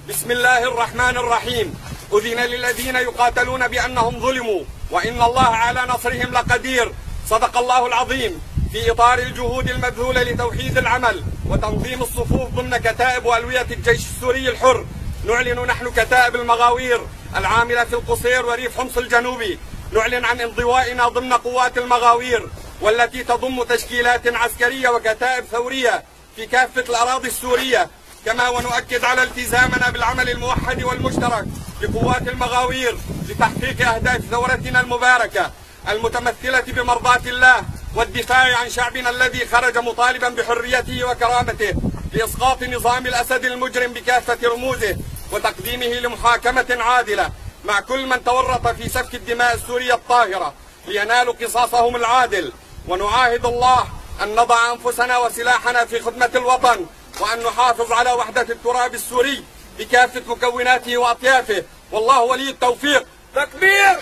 بسم الله الرحمن الرحيم. أذن للذين يقاتلون بأنهم ظلموا وإن الله على نصرهم لقدير. صدق الله العظيم. في إطار الجهود المبذولة لتوحيد العمل وتنظيم الصفوف ضمن كتائب وألوية الجيش السوري الحر، نعلن نحن كتائب المغاوير العاملة في القصير وريف حمص الجنوبي، نعلن عن انضوائنا ضمن قوات المغاوير، والتي تضم تشكيلات عسكرية وكتائب ثورية في كافة الأراضي السورية، كما ونؤكد على التزامنا بالعمل الموحد والمشترك لقوات المغاوير لتحقيق أهداف ثورتنا المباركة المتمثلة بمرضاة الله والدفاع عن شعبنا الذي خرج مطالبا بحريته وكرامته لإسقاط نظام الأسد المجرم بكافة رموزه وتقديمه لمحاكمة عادلة مع كل من تورط في سفك الدماء السورية الطاهرة لينالوا قصاصهم العادل. ونعاهد الله أن نضع أنفسنا وسلاحنا في خدمة الوطن، وأن نحافظ على وحدة التراب السوري بكافة مكوناته وأطيافه، والله ولي التوفيق. تكبير.